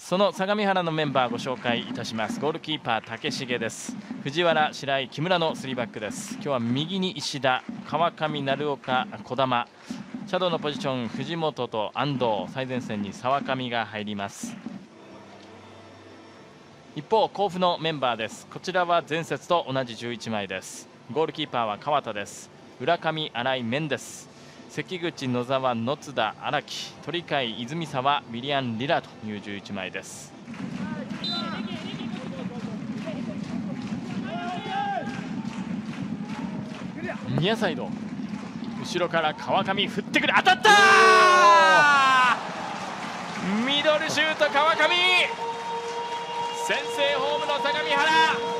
その相模原のメンバーご紹介いたします。ゴールキーパー竹重です。藤原、白井、木村の3バックです。今日は右に石田、川上、鳴岡、児玉、シャドウのポジション藤本と安藤、最前線に沢上が入ります。一方甲府のメンバーです。こちらは前節と同じ11枚です。ゴールキーパーは川田です。浦上、新井、メンデス、関口、野沢、野津田、荒木、鳥海、泉沢、ウィリアン・リラという11枚です。ニアサイド、後ろから川上振ってくる、当たったー、ミドルシュート川上、先制ホームの相模原、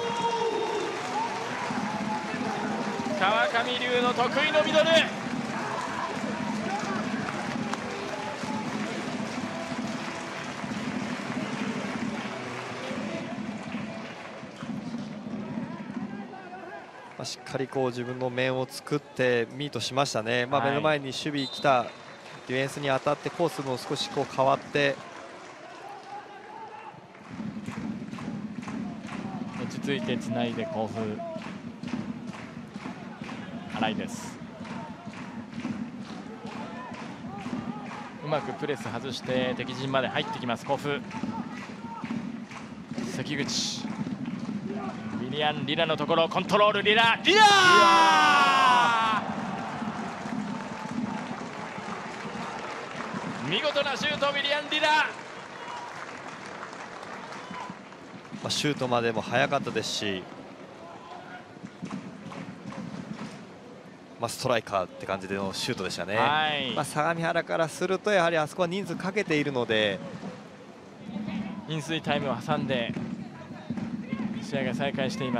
川上龍の得意のミドル。 しっかり自分の面を作ってミートしましたね。目の前に守備来たディフェンスに当たってコースも少し変わって、 落ち着いてつないで甲府、新井です。うまくプレス外して敵陣まで入ってきます甲府。関口、ウィリアン・リラのところコントロール、リラ見事なシュート、ウィリアン・リラ。 シュートまでも速かったですし、ストライカーって感じでのシュートでしたね。相模原からするとやはりあそこは人数かけているので、 飲水タイムを挟んで試合が再開しています。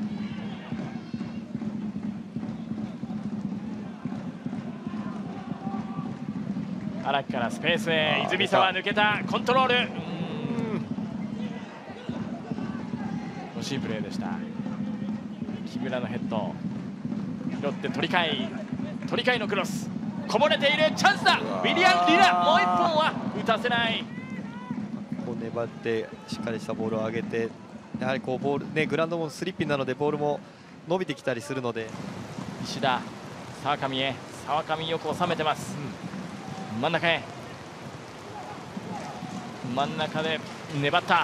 荒木からスペースへ、泉沢抜けた、コントロール、惜しいプレーでした。木村のヘッド拾って鳥海のクロス、こぼれている、チャンスだ、ウィリアン・リラ、もう1本は打たせない。 粘ってしっかりしたボールを上げて、やはりボールね、グラウンドもスリッピーなのでボールも伸びてきたりするので、 石田、沢上へ、沢上よく収めてます、真ん中へ、真ん中で粘った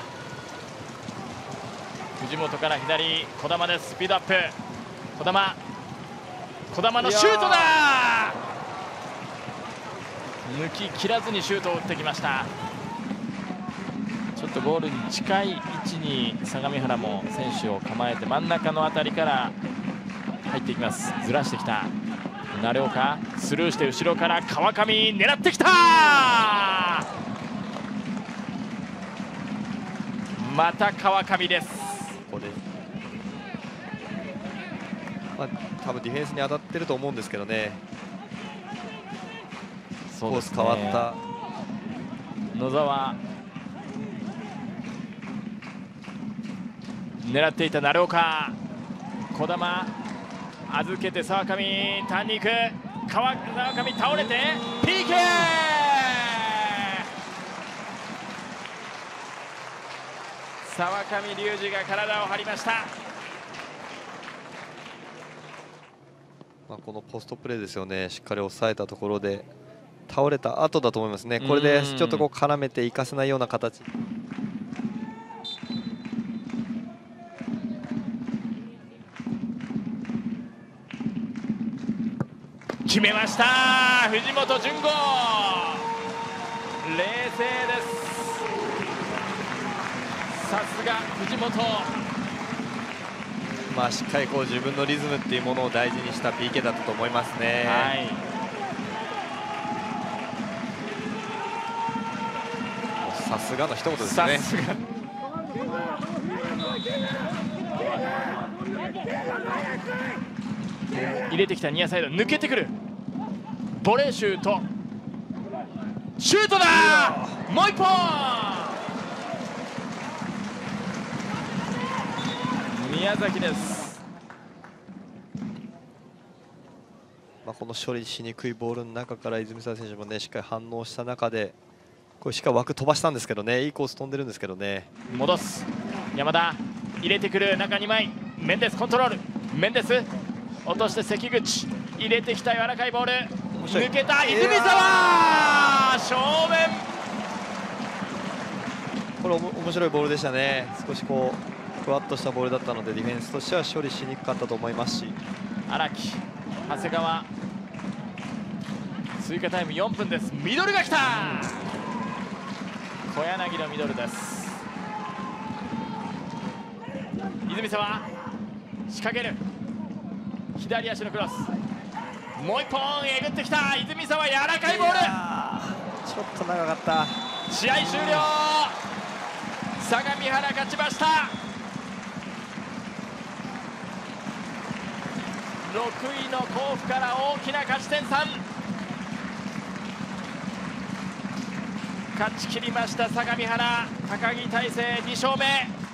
藤本から左、児玉です。スピードアップ、児玉のシュートだ、抜き切らずにシュートを打ってきました。ちょっとゴールに近い位置に相模原も選手を構えて、真ん中の辺りから入っていきます。ずらしてきた鳴岡、スルーして後ろから川上狙ってきた、また川上です。 ここで多分ディフェンスに当たってると思うんですけどね。コース変わった。 野沢、狙っていた鳴岡、児玉預けて沢上、ターンに行く、沢上倒れて PK、 沢上龍二が体を張りました。 このポストプレーですよね。しっかり抑えたところで倒れた後だと思いますね。これでちょっと絡めていかせないような形。 決めました藤本純吾、冷静です。さすが藤本、 しっかり自分のリズムっていうものを大事にした PK だったと思いますね。さすがの一言ですね。 入れてきたニアサイド、抜けてくるボレーシュート、シュートだ、もう一本、宮崎です。 この処理しにくいボールの中から泉沢選手もね、しっかり反応した中でこれしっかり枠飛ばしたんですけどね、いいコース飛んでるんですけどね。 戻す山田、入れてくる中2枚、メンデスコントロール、メンデス落として関口、入れてきた柔らかいボール、抜けた泉沢、正面。 これ面白いボールでしたね。少しこうふわっとしたボールだったのでディフェンスとしては処理しにくかったと思いますし、 荒木、長谷川、追加タイム4分です。ミドルが来た、小柳のミドルです。泉沢仕掛ける、左足のクロス、もう一本えぐってきた泉沢、柔らかいボール、 ちょっと長かった。 試合終了、相模原勝ちました。6位の甲府から大きな勝ち点3、勝ち切りました相模原、高木大誠2勝目。